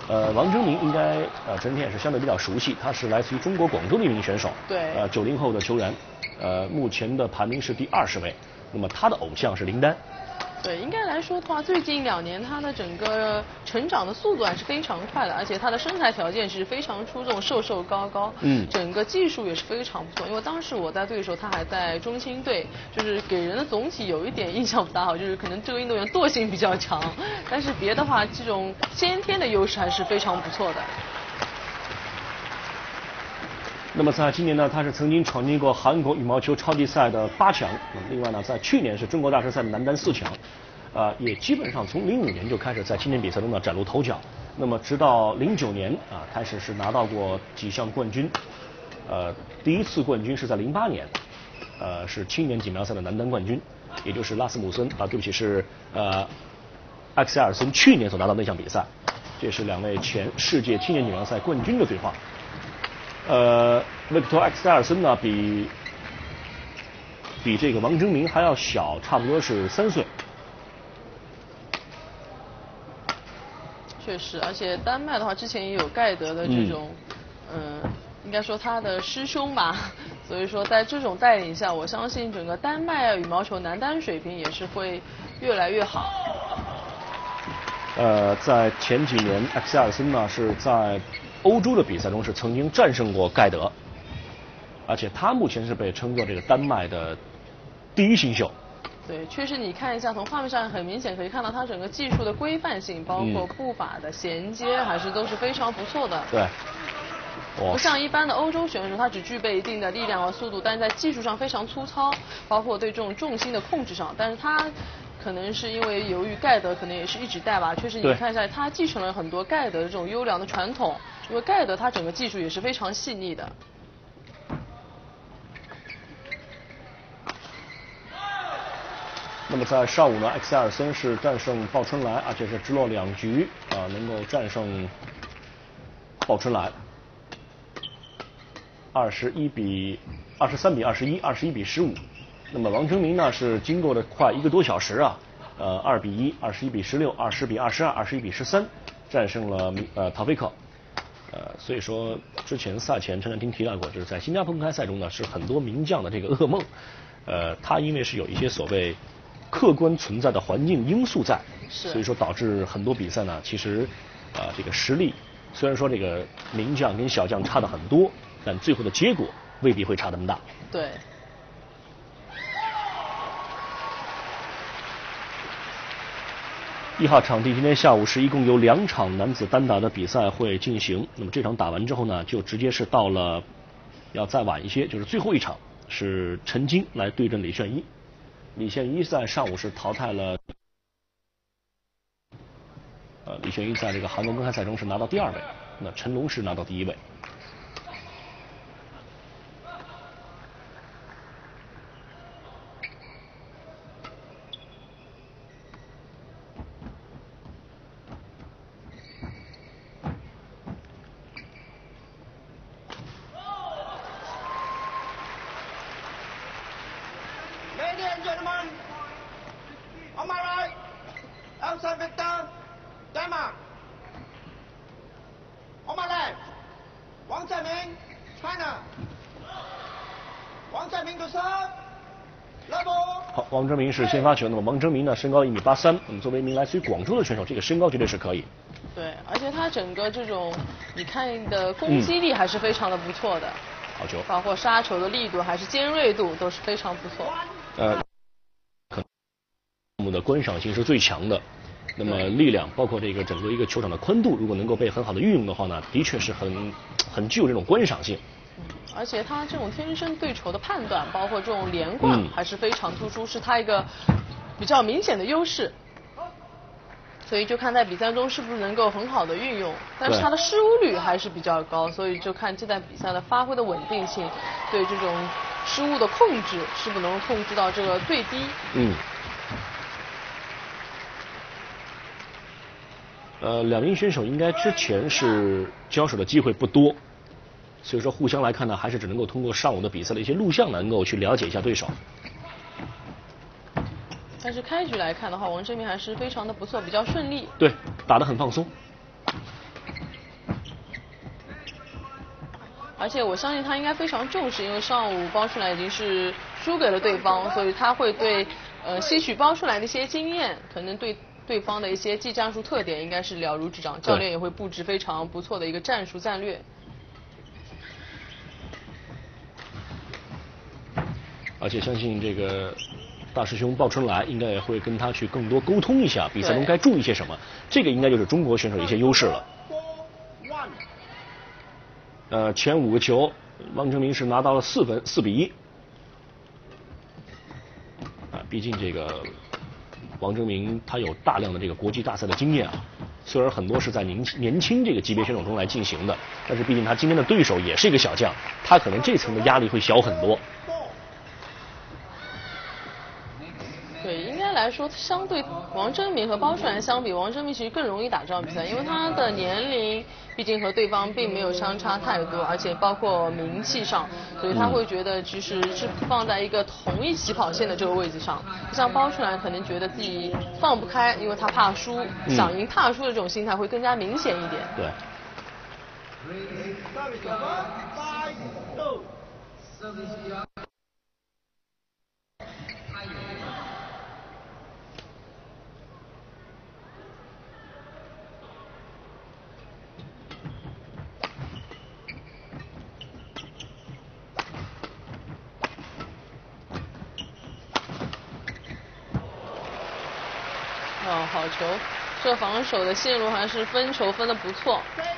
王征明应该整体也是相对比较熟悉，他是来自于中国广州的一名选手， 对 ，90后的球员，目前的排名是第20位，那么他的偶像是林丹。 对，应该来说的话，最近2年他的整个成长的速度还是非常快的，而且他的身材条件是非常出众，瘦瘦高高，整个技术也是非常不错。因为当时我在队的时候，他还在中青队，就是给人的总体有一点印象不大好，就是可能这个运动员惰性比较强，但是别的话，这种先天的优势还是非常不错的。 那么在今年呢，他是曾经闯进过韩国羽毛球超级赛的8强，另外呢，在去年是中国大师赛的男单4强，也基本上从05年就开始在青年比赛中呢崭露头角。那么直到09年开始是拿到过几项冠军，第一次冠军是在08年，是青年锦标赛的男单冠军，也就是拉斯姆森对不起是埃克塞尔森去年所拿到那项比赛，这是2位前世界青年锦标赛冠军的对话。维克托·埃克塞尔森呢，比这个王征明还要小，差不多是3岁。 确实，而且丹麦的话，之前也有盖德的这种，应该说他的师兄吧，所以说在这种带领下，我相信整个丹麦羽毛球男单水平也是会越来越好。 在前几年，埃克塞尔森呢是在欧洲的比赛中是曾经战胜过盖德，而且他目前是被称作这个丹麦的第一新秀。 对，确实你看一下，从画面上很明显可以看到他整个技术的规范性，包括步伐的衔接，还是都是非常不错的。 对， 不像一般的欧洲选手，他只具备一定的力量和速度，但是在技术上非常粗糙，包括对这种重心的控制上，但是他可能是因为由于盖德可能也是一直带吧，确实你看一下，他继承了很多盖德的这种优良的传统，因为盖德他整个技术也是非常细腻的。 那么在上午呢，埃克塞尔森是战胜鲍春来，而且是直落2局能够战胜鲍春来，23比21， 21比15。那么王征明呢是经过了快1个多小时2比1， 21比16， 20比22， 21比13，战胜了陶菲克。所以说之前赛前陈展厅提到过，就是在新加坡公开赛中呢是很多名将的这个噩梦。他因为是有一些所谓客观存在的环境因素在，所以说导致很多比赛呢，其实这个实力虽然说这个名将跟小将差的很多，但最后的结果未必会差那么大。 对。 1号场地今天下午是一共有2场男子单打的比赛会进行，那么这场打完之后呢，就直接是到了要再晚一些，就是最后一场是陈晶来对阵李炫一。李炫一在上午是淘汰了李炫一在这个韩国公开赛中是拿到第2位，那陈龙是拿到第1位。好，王征明是先发球。那么王征明呢，身高1.83米，那么作为一名来自于广州的选手，这个身高绝对是可以。 对，而且他整个这种你看的攻击力还是非常的不错的。 好球， 包括杀球的力度还是尖锐度都是非常不错。 可能我们的观赏性是最强的。那么力量，包括这个整个一个球场的宽度，如果能够被很好的运用的话呢，的确是很具有这种观赏性。 而且他这种天生对球的判断，包括这种连贯，还是非常突出，是他一个比较明显的优势。所以就看在比赛中是不是能够很好的运用，但是他的失误率还是比较高，所以就看这段比赛的发挥的稳定性，对这种失误的控制是不能控制到这个最低。 两名选手应该之前是交手的机会不多，所以说互相来看呢，还是只能够通过上午的比赛的一些录像能够去了解一下对手。 但是开局来看的话，王征明还是非常的不错，比较顺利。 对，打得很放松。 而且我相信他应该非常重视，因为上午包春来已经是输给了对方，所以他会对吸取包春来的一些经验，可能对对方的一些技战术特点应该是了如指掌，教练也会布置非常不错的一个战术战略。 而且相信这个大师兄鲍春来应该也会跟他去更多沟通一下，比赛中该注意些什么，这个应该就是中国选手的一些优势了。前5个球，王征明是拿到了4分，4比1。毕竟这个王征明他有大量的这个国际大赛的经验啊，虽然很多是在年轻这个级别选手中来进行的，但是毕竟他今天的对手也是一个小将，他可能这层的压力会小很多。 对，应该来说，相对王征明和包春来相比，王征明其实更容易打这场比赛，因为他的年龄毕竟和对方并没有相差太多，而且包括名气上，所以他会觉得其实是放在一个同一起跑线的这个位置上。不像包春来可能觉得自己放不开，因为他怕输，想赢怕输的这种心态会更加明显一点。 对。 好球，这防守的线路还是分球分得不错。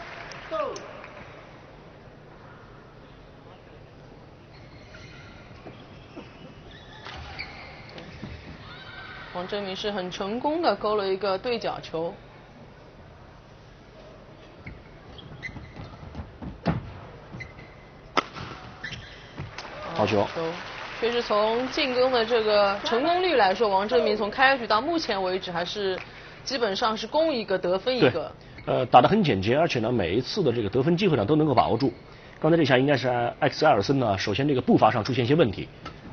王征明是很成功的勾了一个对角球。 好球。 确实从进攻的这个成功率来说，王征明从开局到目前为止还是基本上是攻一个得分一个。 打得很简洁，而且呢每一次的这个得分机会呢都能够把握住。刚才这下应该是埃克塞尔森呢，首先这个步伐上出现一些问题。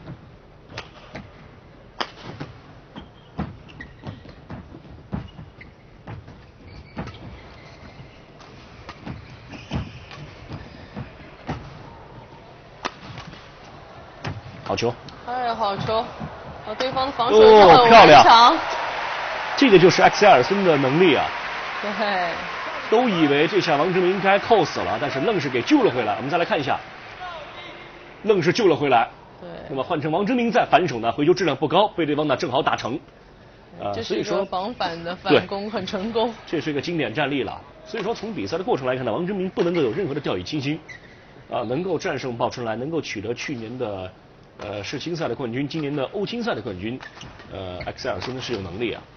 好球！ 哎，好球！对方的防守很漂亮， 强。 这个就是埃克塞尔森的能力啊。 对。 都以为这下王征明应该扣死了，但是愣是给救了回来。我们再来看一下，愣是救了回来。 对。 那么换成王征明再反手呢，回球质量不高，被对方呢正好打成。 所以说防反的反攻很成功。 这是一个经典战例了。所以说从比赛的过程来看呢，王征明不能够有任何的掉以轻心，能够战胜鲍春来，能够取得去年的世青赛的冠军，今年的欧青赛的冠军，埃克塞尔森是有能力啊。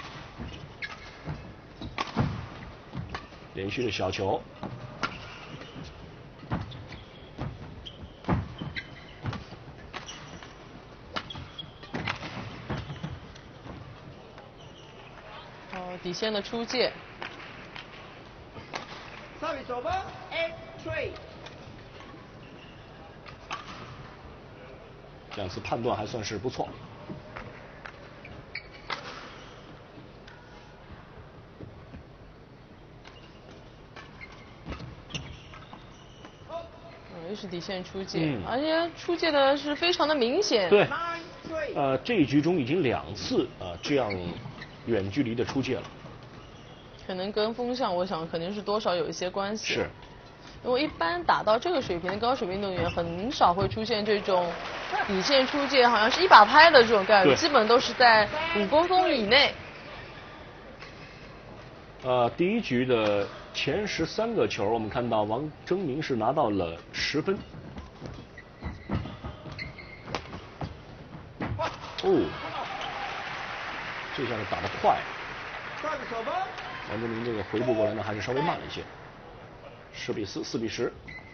连续的小球， 底线的出界。 这次判断还算是不错。 又是底线出界，而且出界的是非常的明显。 对，这一局中已经2次这样远距离的出界了。 可能跟风向，我想肯定是多少有一些关系。 是。 因为一般打到这个水平的高水平运动员，很少会出现这种底线出界，好像是一把拍的这种概率，基本都是在5公分以内。 第一局的前13个球，我们看到王征明是拿到了10分。这下是打得快。王征明这个回补过来呢，还是稍微慢了一些。10比4， 4比10。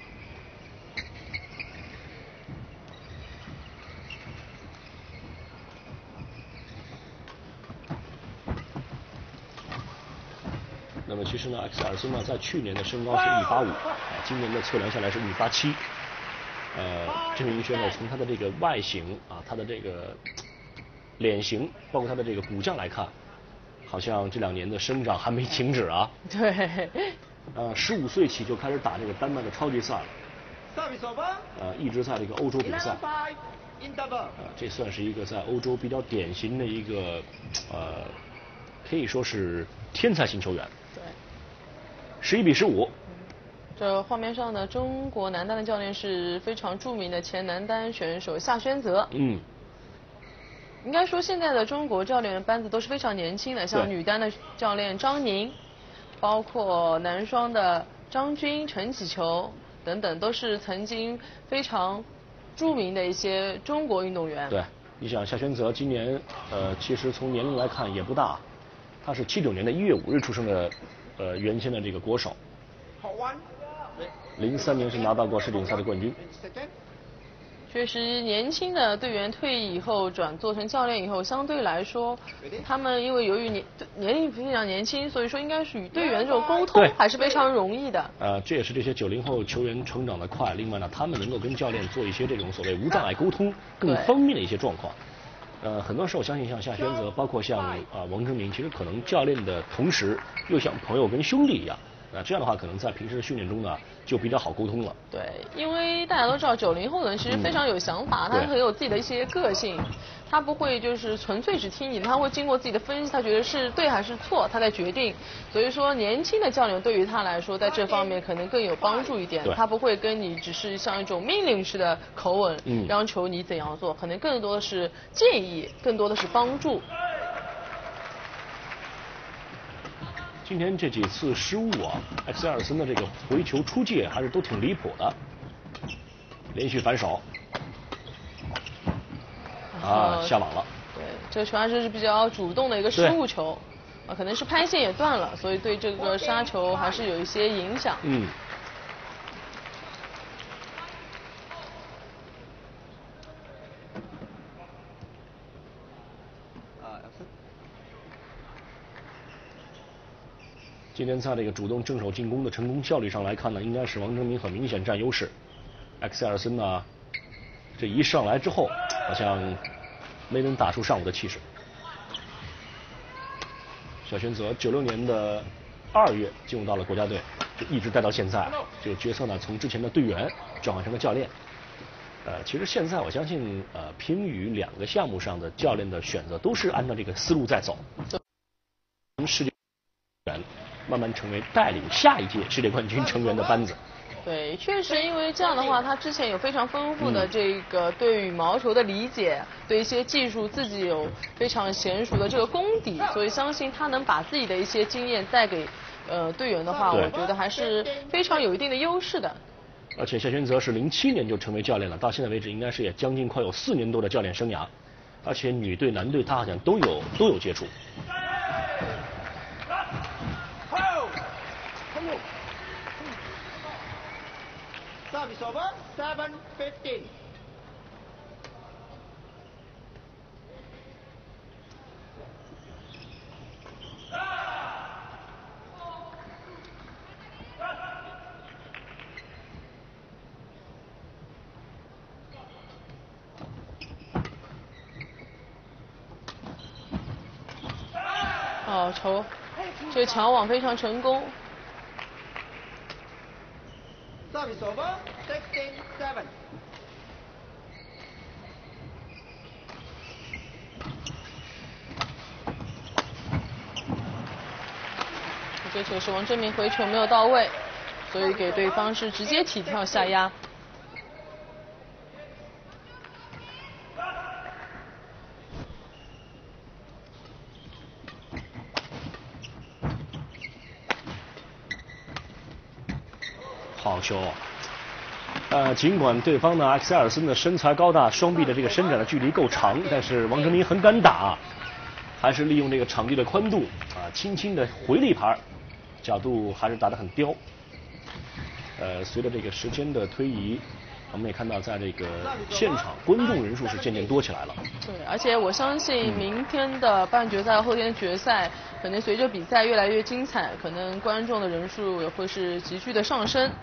那么其实呢，埃克塞尔森呢，在去年的身高是185，今年的测量下来是187。这名选手从他的这个外形他的这个脸型，包括他的这个骨架来看，好像这2年的生长还没停止啊。 对。 15岁起就开始打这个丹麦的超级赛了。 一直在这个欧洲比赛。这算是一个在欧洲比较典型的一个可以说是天才型球员。 对。 11比15。 这画面上的中国男单的教练是非常著名的前男单选手夏宣泽。应该说现在的中国教练班子都是非常年轻的，像女单的教练张宁，包括男双的张军、陈启球等等，都是曾经非常著名的一些中国运动员。 对，你想夏宣泽今年其实从年龄来看也不大，他是79年的1月5日出生的原先的这个国手。03年是拿到过世锦赛的冠军。 确实，年轻的队员退役以后转做成教练以后，相对来说，他们因为由于年龄非常年轻，所以说应该是与队员的这种沟通还是非常容易的。 这也是这些90后球员成长的快。另外呢，他们能够跟教练做一些这种所谓无障碍沟通更方便的一些状况。很多时候相信像夏宣泽，包括像王征明，其实可能教练的同时又像朋友跟兄弟一样。这样的话，可能在平时的训练中呢，就比较好沟通了。 对，因为大家都知道90后的人其实非常有想法，他很有自己的一些个性，他不会就是纯粹只听你，他会经过自己的分析，他觉得是对还是错，他在决定。所以说，年轻的教练对于他来说，在这方面可能更有帮助一点，他不会跟你只是像一种命令式的口吻，要求你怎样做，可能更多的是建议，更多的是帮助。 今天这几次失误埃克塞尔森的这个回球出界还是都挺离谱的，连续反手，下网了。 对，这个球还是比较主动的一个失误球，可能是拍线也断了，所以对这个杀球还是有一些影响。 今天在这个主动正手进攻的成功效率上来看呢，应该是王征明很明显占优势。埃克塞尔森呢，这一上来之后，好像没能打出上午的气势。小宣泽96年的2月进入到了国家队，就一直带到现在。这个角色呢，从之前的队员转换成了教练。其实现在我相信，乒羽2个项目上的教练的选择都是按照这个思路在走。世界慢慢成为带领下一届世界冠军成员的班子。 对，确实，因为这样的话，他之前有非常丰富的这个对羽毛球的理解，对一些技术自己有非常娴熟的这个功底，所以相信他能把自己的一些经验带给队员的话，我觉得还是非常有一定的优势的。 而且夏宣泽是07年就成为教练了，到现在为止应该是也将近快有4年多的教练生涯，而且女队男队他好像都有接触。 Service over, 7-15. 球，这个抢网非常成功。 Service over, 16-7. 这球是王征明回球没有到位，所以给对方是直接体跳下压。 好球！尽管对方呢埃克塞尔森的身材高大，双臂的这个伸展的距离够长，但是王征明很敢打，还是利用这个场地的宽度轻轻的回了一盘，角度还是打得很刁。随着这个时间的推移，我们也看到在这个现场观众人数是渐渐多起来了。 对，而且我相信明天的半决赛、后天的决赛，可能随着比赛越来越精彩，可能观众的人数也会是急剧的上升。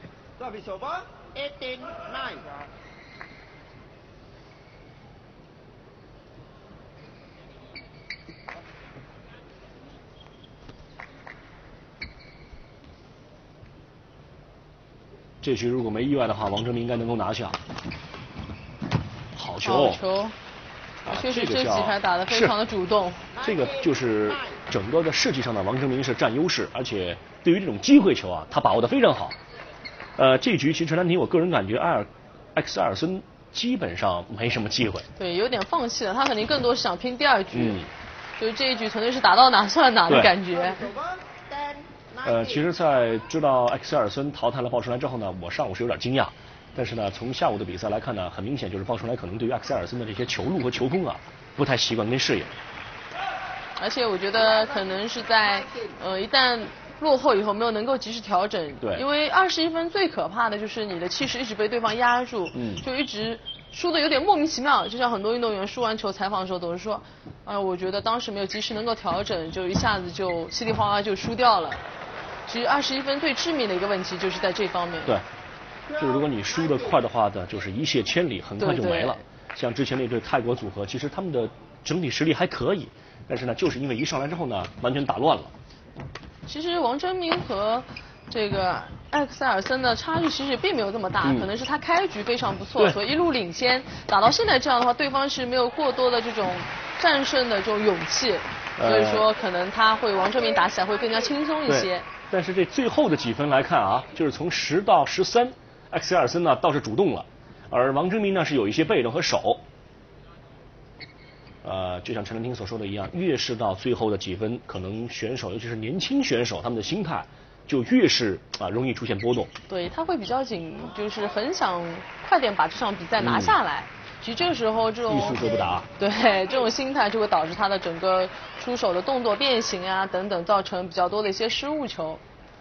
Service over, 18-9. 这局如果没意外的话，王哲明应该能够拿下。好球！ 好球！确实这几盘打得非常的主动。 这个就是整个的设计上呢，王哲明是占优势，而且对于这种机会球啊，他把握得非常好。这局其实陈丹婷，我个人感觉埃克塞尔森基本上没什么机会。 对，有点放弃了，他肯定更多是想拼第2局。就是这一局纯粹是打到哪算哪的感觉。 其实，在知道埃克塞尔森淘汰了鲍春来之后呢，我上午是有点惊讶。但是呢，从下午的比赛来看呢，很明显就是鲍春来可能对于埃克塞尔森的这些球路和球风啊，不太习惯跟适应。 而且我觉得可能是在一旦落后以后没有能够及时调整。 对。 因为21分最可怕的就是你的气势一直被对方压住，就一直输的有点莫名其妙。就像很多运动员输完球采访的时候都是说，我觉得当时没有及时能够调整，就一下子就稀里哗啦就输掉了。其实21分最致命的一个问题就是在这方面。 对。就是如果你输得快的话呢，就是一泻千里，很快就没了。像之前那对泰国组合，其实他们的整体实力还可以，但是呢，就是因为一上来之后呢，完全打乱了。 其实王哲明和这个埃克塞尔森的差距其实并没有这么大，可能是他开局非常不错，所以一路领先，打到现在这样的话，对方是没有过多的这种战胜的这种勇气，所以说可能王哲明打起来会更加轻松一些。 但是这最后的几分来看啊，就是从10到13。埃克塞尔森呢倒是主动了，而王哲明呢是有一些被动和守。就像陈丹婷所说的一样，越是到最后的几分，可能选手尤其是年轻选手他们的心态就越是容易出现波动。 对，他会比较紧，就是很想快点把这场比赛拿下来。其实这个时候这种欲速则不达， 对这种心态就会导致他的整个出手的动作变形啊等等，造成比较多的一些失误球。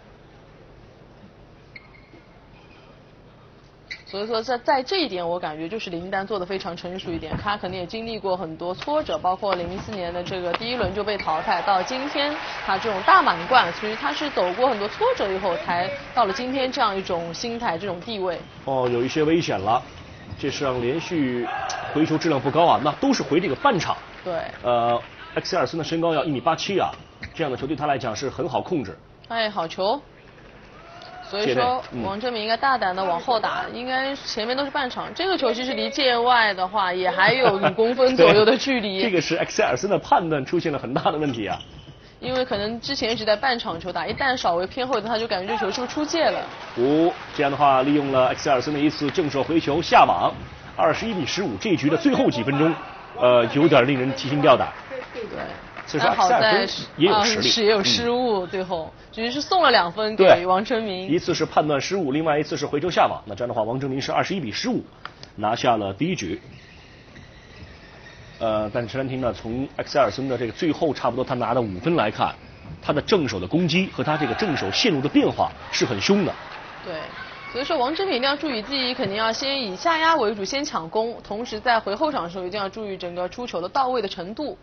所以说在这一点我感觉就是林丹做的非常成熟一点，他肯定也经历过很多挫折，包括04年的这个第1轮就被淘汰，到今天他这种大满贯，所以他是走过很多挫折以后才到了今天这样一种心态这种地位。 有一些危险了，这是让连续回球质量不高啊，那都是回这个半场。 对。 埃克塞尔森的身高要1.87米啊，这样的球对他来讲是很好控制。 好球。所以说王哲明应该大胆的往后打，应该前面都是半场。这个球其实离界外的话也还有5公分左右的距离。 这个是埃克塞尔森的判断出现了很大的问题啊。 因为可能之前一直在半场球打，一旦稍微偏后一点，他就感觉这球是不是出界了。 这样的话利用了埃克塞尔森的一次正手回球下网，21-15，这一局的最后几分钟，有点令人提心吊胆。 对。 但好在也有实力， 也有失误，最后只是送了2分给王哲明。 一次是判断失误，另外一次是回球下网。那这样的话，王哲明是21-15拿下了第1局。但是陈丹婷呢，从埃克塞尔森的这个最后差不多他拿的5分来看，他的正手的攻击和他这个正手线路的变化是很凶的。 对。所以说王哲明一定要注意自己，肯定要先以下压为主，先抢攻，同时在回后场的时候一定要注意整个出球的到位的程度。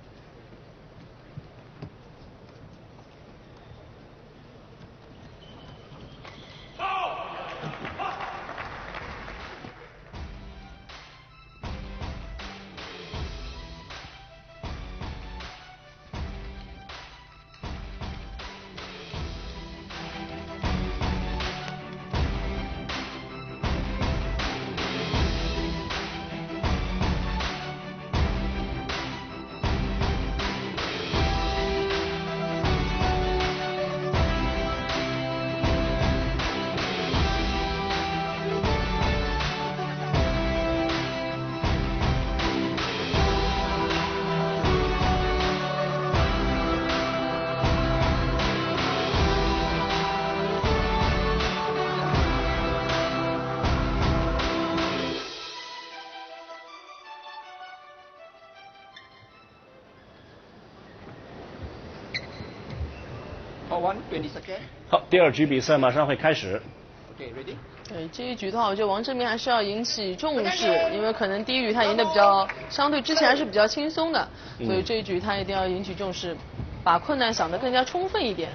好，第2局比赛马上会开始。 对这一局的话，我觉得王哲明还是要引起重视，因为可能第1局他赢得比较相对之前还是比较轻松的，所以这一局他一定要引起重视，把困难想得更加充分一点。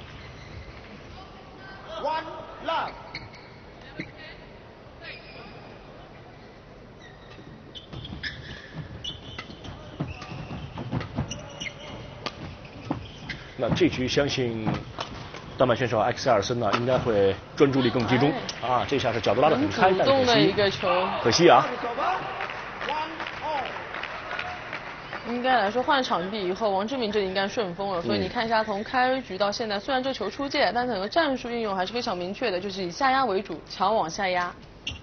One love。 那这局相信丹麦选手埃克塞尔森呢应该会专注力更集中啊，这下是角度拉得很开， 主动的一个球， 可惜啊。 应该来说换场地以后，王治闵这里应该顺风了。所以你看一下，从开局到现在，虽然这球出界，但整个战术运用还是非常明确的，就是以下压为主，强往下压。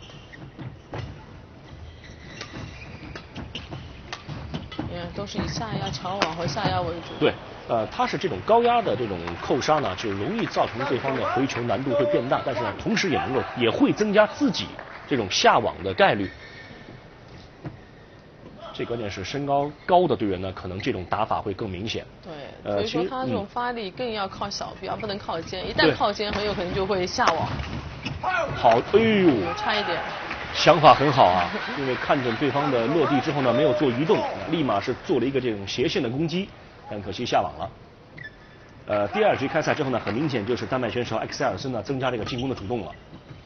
你看，都是以下压、强往和下压为主。 对，它是这种高压的这种扣杀呢，就容易造成对方的回球难度会变大，但是呢，同时也会增加自己这种下网的概率。最关键是身高高的队员呢，可能这种打法会更明显。 对，所以说他这种发力更要靠小臂，而不能靠肩。一旦靠肩，很有可能就会下网。 好，哎呦， 差一点。 想法很好啊，因为看准对方的落地之后呢，没有做移动，立马是做了一个这种斜线的攻击，但可惜下网了。第二局开赛之后呢，很明显就是丹麦选手埃克塞尔森呢增加这个进攻的主动了。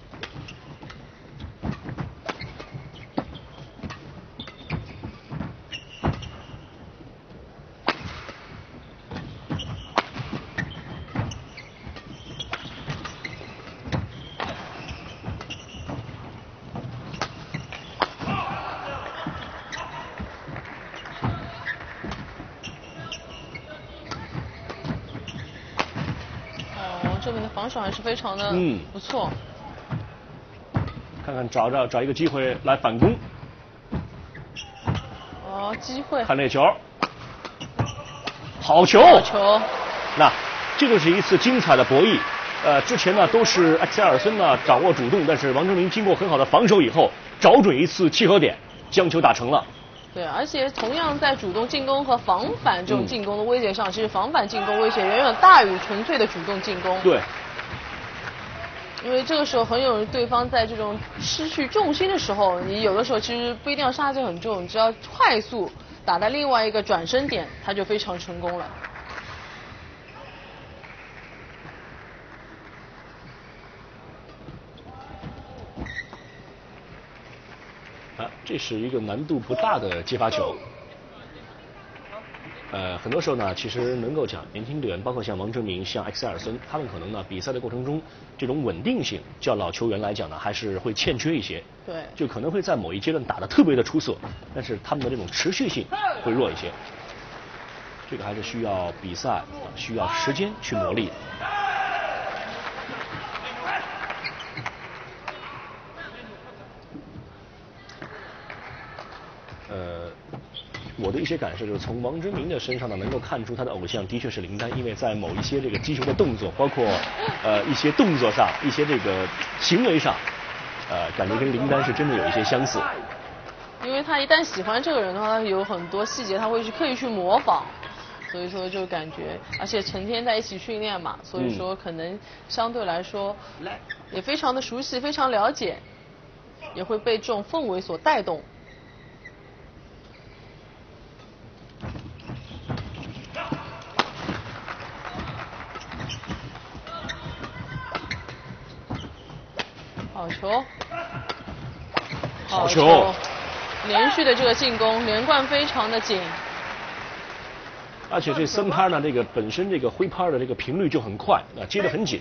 这边的防守还是非常的不错。 看看找一个机会来反攻。 哦，机会。 看这球，好球！ 好球！ 那这就是一次精彩的博弈。之前呢都是埃克塞尔森呢掌握主动，但是王治闵经过很好的防守以后，找准一次契合点，将球打成了。 对，而且同样在主动进攻和防反这种进攻的威胁上，其实防反进攻威胁远远大于纯粹的主动进攻。 对。 因为这个时候很有对方在这种失去重心的时候，你有的时候其实不一定要杀得很重，你只要快速打在另外一个转身点，他就非常成功了。 这是一个难度不大的接发球。很多时候呢，其实能够讲年轻队员，包括像王治闵、像埃克塞尔森，他们可能呢比赛的过程中，这种稳定性，较老球员来讲呢，还是会欠缺一些。 对。 就可能会在某一阶段打得特别的出色，但是他们的这种持续性会弱一些。这个还是需要比赛，需要时间去磨砺。我的一些感受就是从王治闵的身上呢，能够看出他的偶像的确是林丹，因为在某一些这个击球的动作，包括一些动作上、一些这个行为上，感觉跟林丹是真的有一些相似。 因为他一旦喜欢这个人的话，他有很多细节他会去刻意去模仿，所以说就感觉，而且成天在一起训练嘛，所以说可能相对来说也非常的熟悉，非常了解，也会被这种氛围所带动。好球！ 好球！ 连续的这个进攻，连贯非常的紧。 而且这3拍呢，这个本身这个挥拍的这个频率就很快，接得很紧。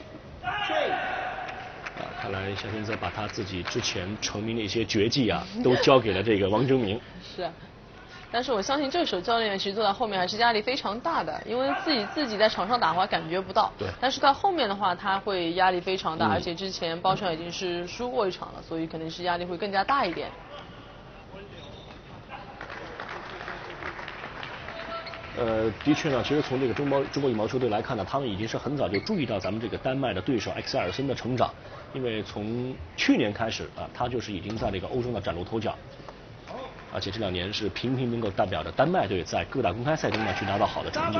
看来夏天泽把他自己之前成名的一些绝技啊，都交给了这个王治闵。 是。但是我相信这个时候教练其实坐在后面还是压力非常大的，因为自己在场上打的话感觉不到。 对。 但是到后面的话，他会压力非常大，而且之前包传已经是输过一场了，所以可能是压力会更加大一点。 的确呢，其实从这个中国羽毛球队来看呢，他们已经是很早就注意到咱们这个丹麦的对手埃克塞尔森的成长，因为从去年开始他就是已经在这个欧洲呢崭露头角。而且这2年是频频能够代表着丹麦队在各大公开赛中呢去拿到好的成绩。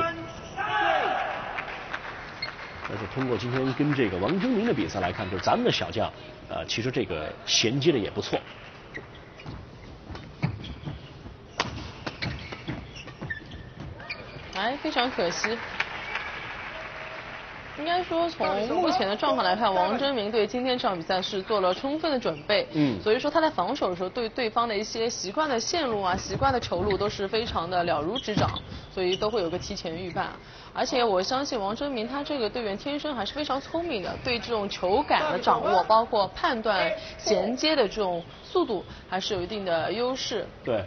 但是通过今天跟这个王治闵的比赛来看，就是咱们的小将，其实这个衔接的也不错。 非常可惜。 应该说，从目前的状况来看，王征明对今天这场比赛是做了充分的准备。所以说他在防守的时候，对对方的一些习惯的线路啊、习惯的球路都是非常的了如指掌，所以都会有个提前预判。而且我相信王征明他这个队员天生还是非常聪明的，对这种球感的掌握，包括判断衔接的这种速度，还是有一定的优势。 对。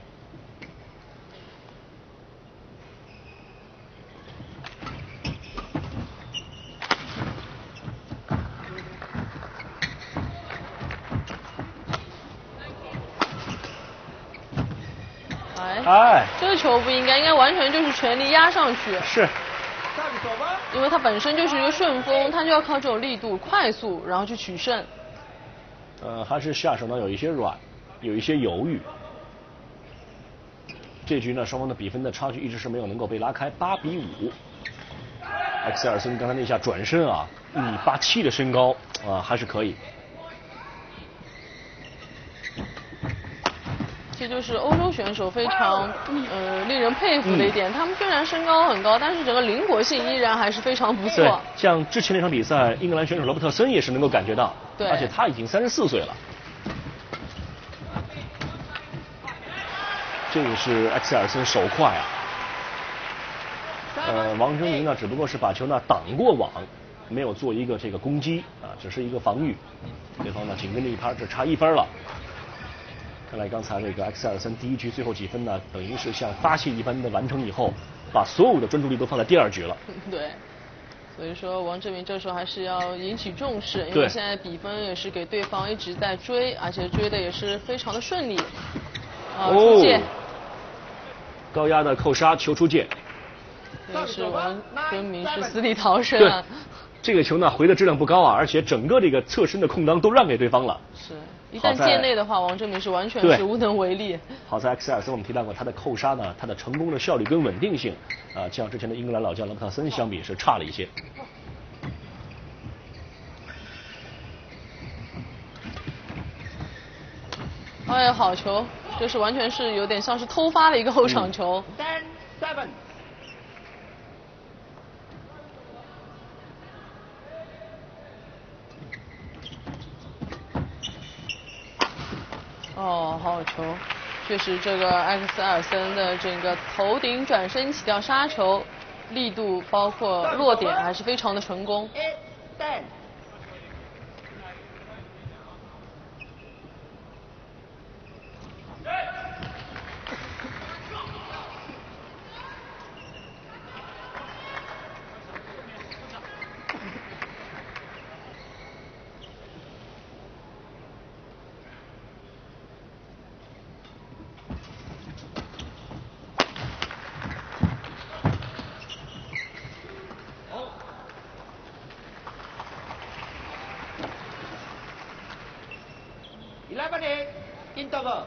这个球不应该完全就是全力压上去。 是。 因为它本身就是一个顺风，它就要靠这种力度快速，然后去取胜。 还是下手呢有一些软，有一些犹豫。这局呢，双方的比分的差距一直是没有能够被拉开，8-5。埃克塞尔森刚才那下转身啊，1.87米的身高啊，还是可以。 这就是欧洲选手非常令人佩服的一点，他们虽然身高很高，但是整个灵活性依然还是非常不错。 对，像之前那场比赛，英格兰选手罗伯特森也是能够感觉到， 对， 而且他已经34岁了。这个是埃克塞尔森手快啊。王征明呢，只不过是把球呢挡过网，没有做一个这个攻击啊，只是一个防御。对方呢紧跟着一拍，只差1分了。看来刚才这个埃克塞尔森第一局最后几分呢，等于是像发泄一般的完成以后，把所有的专注力都放在第2局了。 对，所以说王征明这时候还是要引起重视，因为现在比分也是给对方一直在追，而且追的也是非常的顺利。出界， 高压的扣杀，球出界。 也是王征明是死里逃生啊。 这个球呢回的质量不高啊，而且整个这个侧身的空当都让给对方了。 是。一旦界内的话，王征明是完全是无能为力。 好在埃克塞尔森我们提到过，他的扣杀呢，他的成功的效率跟稳定性像之前的英格兰老将罗伯特森相比是差了一些。 哎呀，好球！这是完全是有点像是偷发的一个后场球。 10-7。 哦，好球！确实，这个埃克塞尔森的整个头顶转身起跳杀球力度，包括落点，还是非常的成功。 11-8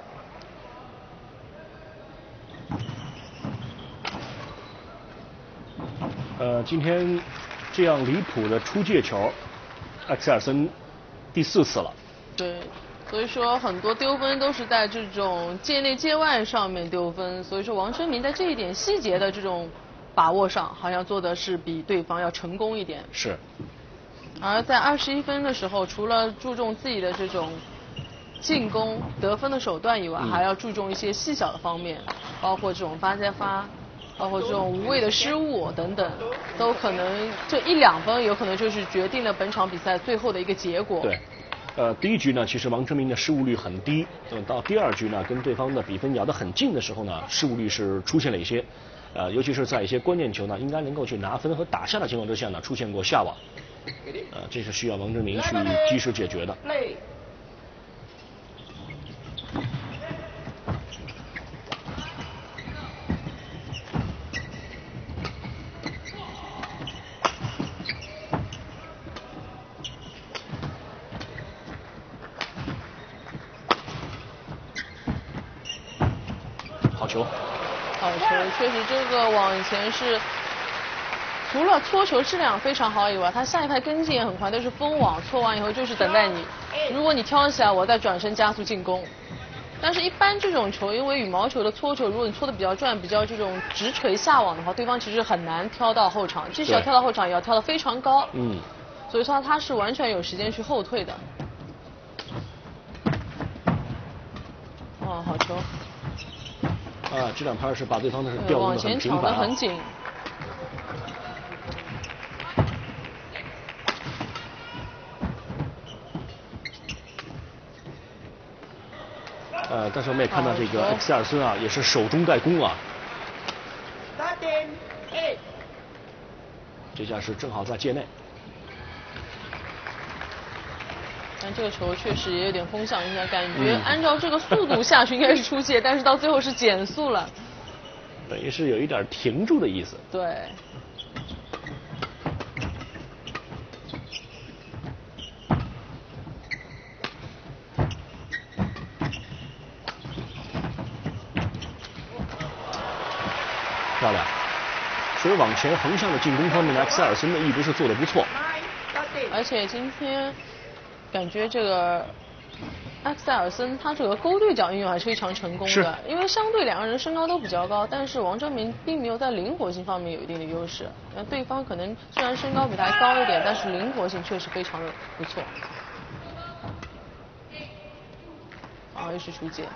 今天这样离谱的出界球，埃克塞尔森第4次了。 对，所以说很多丢分都是在这种界内界外上面丢分，所以说王征明在这一点细节的这种把握上，好像做的是比对方要成功一点。 是。 而在21分的时候，除了注重自己的这种进攻得分的手段以外，还要注重一些细小的方面，包括这种发接发，包括这种无谓的失误等等，都可能这1-2分有可能就是决定了本场比赛最后的一个结果。 对。第一局呢，其实王征明的失误率很低，到第2局呢，跟对方的比分咬得很近的时候呢，失误率是出现了一些，尤其是在一些关键球呢，应该能够去拿分和打下的情况之下呢，出现过下网，这是需要王征明去及时解决的。好球， 确实这个网以前是除了搓球质量非常好以外，他下一拍跟进也很快，都是封网，搓完以后就是等待你，如果你挑起来，我再转身加速进攻。 但是，一般这种球，因为羽毛球的搓球，如果你搓的比较转，比较这种直锤下网的话，对方其实很难挑到后场，即使要挑到后场，也要挑得非常高。所以说他是完全有时间去后退的。哇，好球！ 这两拍是把对方的是调动得很频繁， 往前抢得很紧。 但是我们也看到这个埃克塞尔森啊，也是守中带攻啊。这下是正好在界内。 但这个球确实也有点风向影响，感觉按照这个速度下去应该是出界，但是到最后是减速了。 等于是有一点停住的意思。 对。 漂亮，所以往前横向的进攻方面呢，埃克塞尔森呢一直是做得不错。 而且今天感觉这个埃克塞尔森他这个勾对角运用还是非常成功的，因为相对两个人身高都比较高，但是王哲明并没有在灵活性方面有一定的优势。那对方可能虽然身高比他高一点，但是灵活性确实非常的不错。又是出界。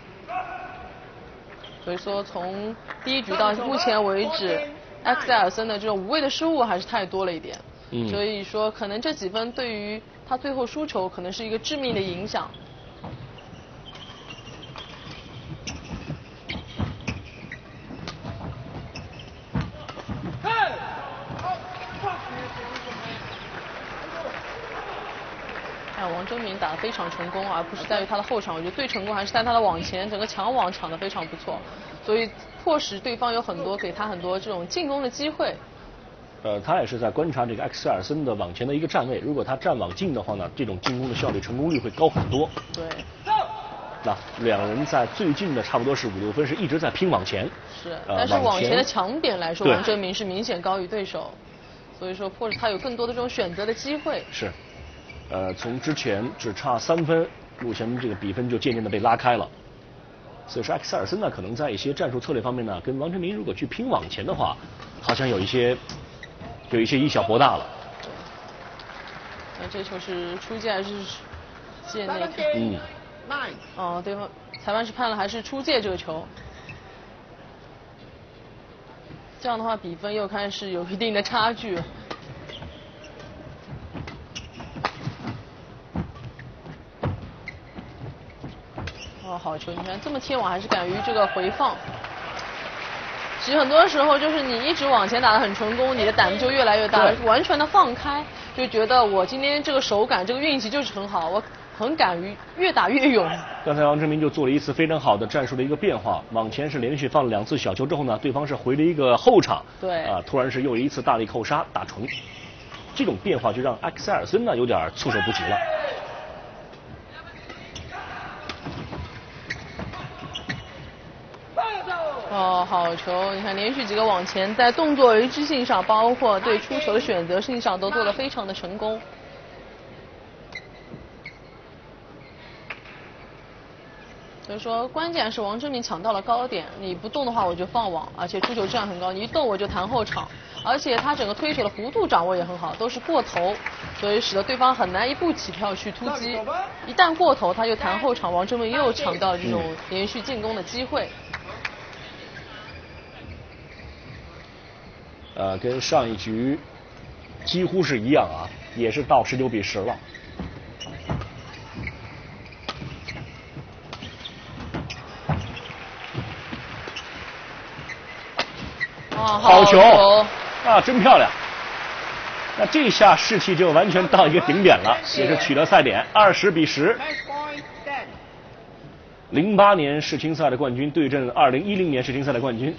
所以说，从第一局到目前为止，埃克塞尔森的这种无谓的失误还是太多了一点。所以说，可能这几分对于他最后输球可能是一个致命的影响。王哲明打得非常成功，而不是在于他的后场。我觉得最成功还是在他的网前，整个抢网抢得非常不错，所以迫使对方有很多给他很多这种进攻的机会。 他也是在观察这个埃克塞尔森的网前的一个站位，如果他站网近的话呢，这种进攻的效率成功率会高很多。 对。 那两人在最近的差不多是5-6分，是一直在拼网前。 是，但是网前的强点来说，王哲明是明显高于对手，所以说迫使他有更多的这种选择的机会。 是。从之前只差3分，目前这个比分就渐渐的被拉开了。所以说埃克塞尔森呢，可能在一些战术策略方面呢，跟王哲明如果去拼网前的话，好像有一些以小博大了。 那这球是出界还是界内？对方裁判是判了还是出界这个球？这样的话，比分又开始有一定的差距。好球！你看这么贴网，还是敢于这个回放。其实很多时候就是你一直往前打得很成功，你的胆子就越来越大，完全的放开，就觉得我今天这个手感、这个运气就是很好，我很敢于越打越勇。 刚才王哲明就做了一次非常好的战术的一个变化，往前是连续放了2次小球之后呢，对方是回了一个后场， 对， 突然是又一次大力扣杀打重，这种变化就让埃克塞尔森呢有点措手不及了。 好球！你看连续几个往前，在动作一致性上，包括对出球的选择性上，都做得非常的成功。所以说，关键是王哲明抢到了高点，你不动的话我就放网，而且出球质量很高，你一动我就弹后场，而且他整个推球的弧度掌握也很好，都是过头，所以使得对方很难一步起跳去突击，一旦过头他又弹后场，王哲明又抢到了这种连续进攻的机会。 跟上一局几乎是一样啊，也是到19-10了。好球啊，真漂亮！那这下士气就完全到一个顶点了，也是取得赛点，20-10。08年世青赛的冠军对阵2010年世青赛的冠军。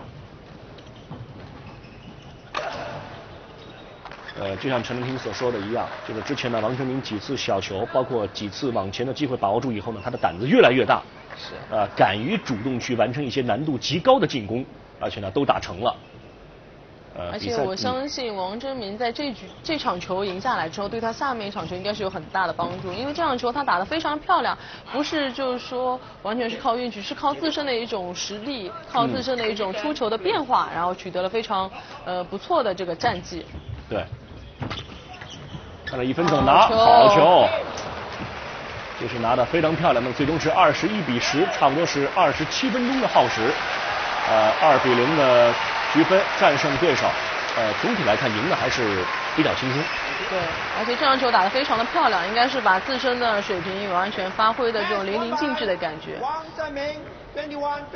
就像陈林平所说的一样，就是之前呢，王哲明几次小球，包括几次往前的机会把握住以后呢，他的胆子越来越大，敢于主动去完成一些难度极高的进攻，而且呢都打成了。 而且我相信王征明在这场球赢下来之后，对他下面一场球应该是有很大的帮助，因为这场球他打得非常漂亮，不是就是说完全是靠运气，是靠自身的一种实力，靠自身的一种出球的变化，然后取得了非常不错的这个战绩。 对，看了1分钟拿好球，这是拿得非常漂亮的，最终是21-10，差不多是27分钟的耗时，2-0的局分战胜对手，总体来看赢的还是比较轻松。 对，而且这场球打得非常的漂亮，应该是把自身的水平完全发挥的这种淋漓尽致的感觉。 王征明21-15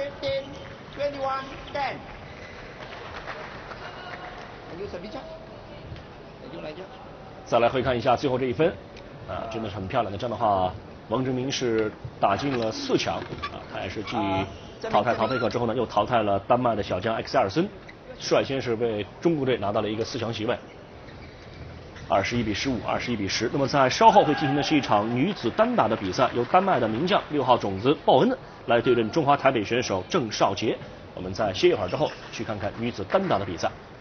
21-10。 再来回看一下最后这1分，真的是很漂亮的。这样的话，王征明是打进了4强，他也是继淘汰陶佩克之后呢，又淘汰了丹麦的小将埃克塞尔森，率先是为中国队拿到了一个4强席位。21-15 21-10。那么在稍后会进行的是一场女子单打的比赛，由丹麦的名将6号种子鲍恩来对阵中华台北选手郑少杰。我们在歇一会儿之后去看看女子单打的比赛。